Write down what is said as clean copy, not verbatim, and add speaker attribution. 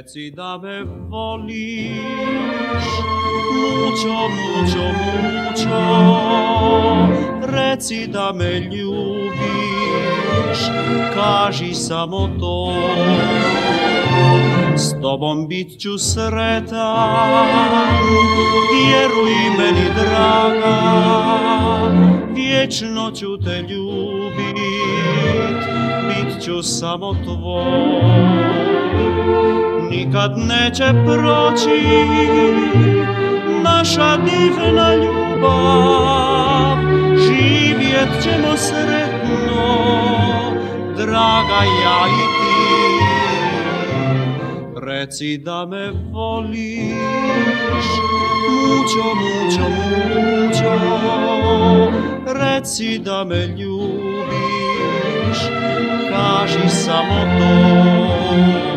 Speaker 1: Reci da me voliš, mucho, mucho, mucho. Reci da me ljubiš, kaži samo to. S tobom bit ću sretan, vjeruj meni draga, vječno ću te ljubit, bit ću samo tvoj. Nikad neće proći naša divna ljubav, živjet ćemo sretno, draga ja i ti. Reci da me voliš, mucho, mucho, mucho. Reci da me ljubiš, kaži samo to.